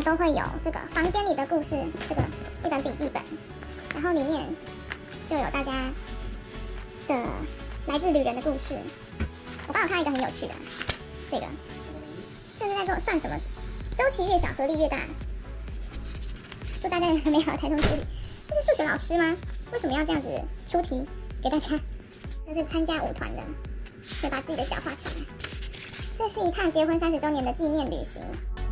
都会有这个房间里的故事这本笔记本，然后里面就有大家的来自旅人的故事。我刚好看到一个很有趣的，这是在做算什么？周期越小，合力越大。祝大家有个美好的台中之旅。这是数学老师吗？为什么要这样子出题给大家？这是参加舞团的，可以把自己的脚画起来。这是一趟结婚30周年的纪念旅行。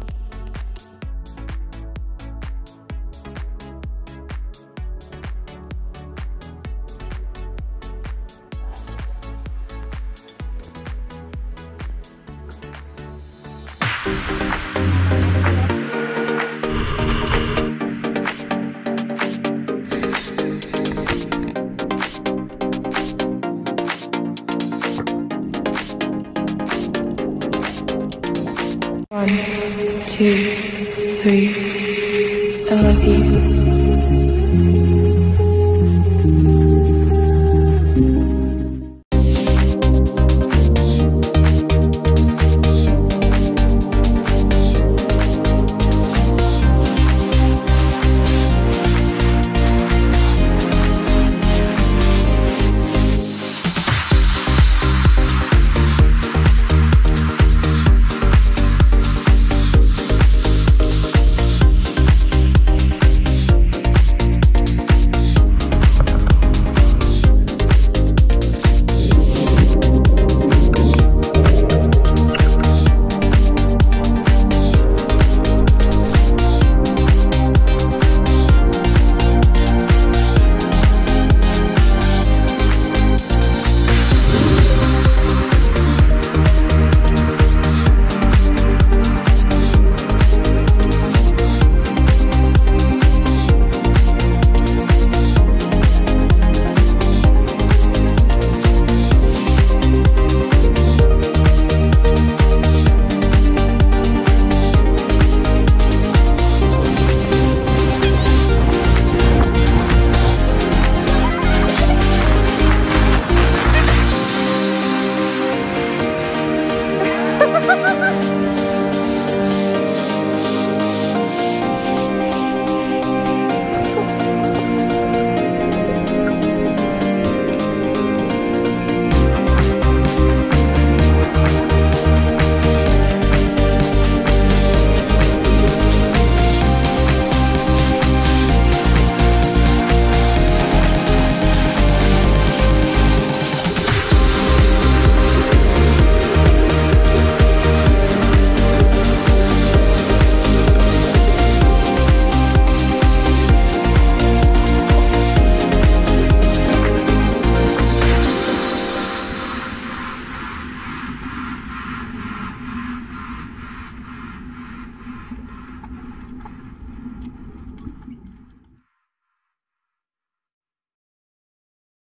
1, 2, 3, I love you.